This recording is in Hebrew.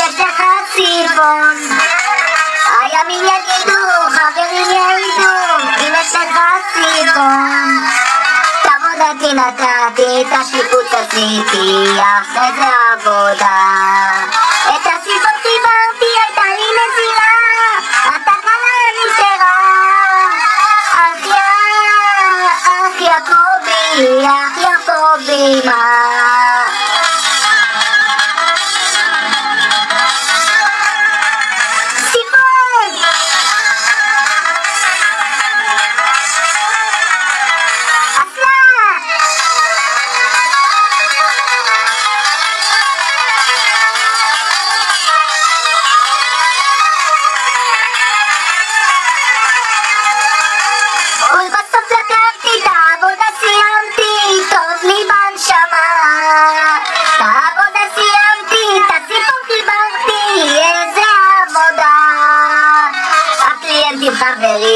יש לך סיפון. הימים יגידו, חברים יעידו, אם יש לך סיפון. את עבודתי נתתי, את השיפוץ עשיתי, אחרי זה עבודה. את הסיפון חיברתי, הייתה לי נזילה, התקלה נפתרה. אח יעקבי, מה? חברים